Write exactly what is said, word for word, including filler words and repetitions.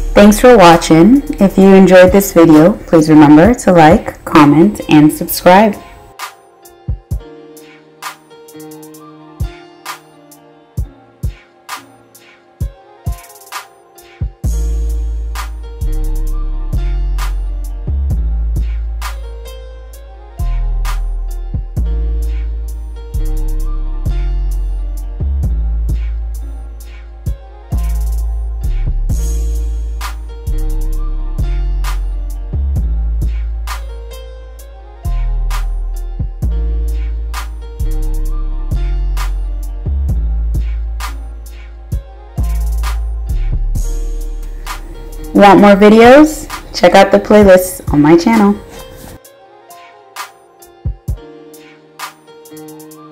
Thanks for watching. If you enjoyed this video, please remember to like, comment, and subscribe. Want more videos? Check out the playlists on my channel.